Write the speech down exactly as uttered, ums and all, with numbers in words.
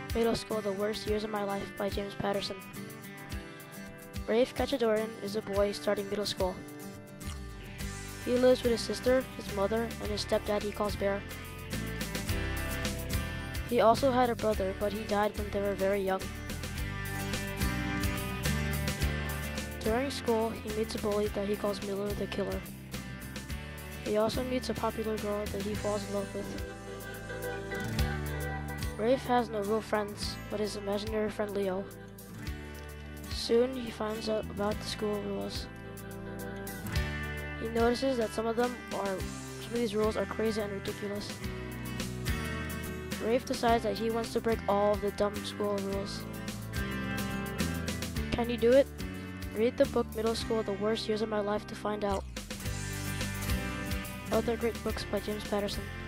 Middle School: The Worst Years of My Life by James Patterson. Rafe Kachadorian is a boy starting middle school. He lives with his sister, his mother, and his stepdad he calls Bear. He also had a brother, but he died when they were very young. During school, he meets a bully that he calls Miller the Killer. He also meets a popular girl that he falls in love with. Rafe has no real friends, but his imaginary friend Leo. Soon, he finds out about the school rules. He notices that some of them are, some of these rules are crazy and ridiculous. Rafe decides that he wants to break all of the dumb school rules. Can he do it? Read the book Middle School: The Worst Years of My Life to find out. Other great books by James Patterson.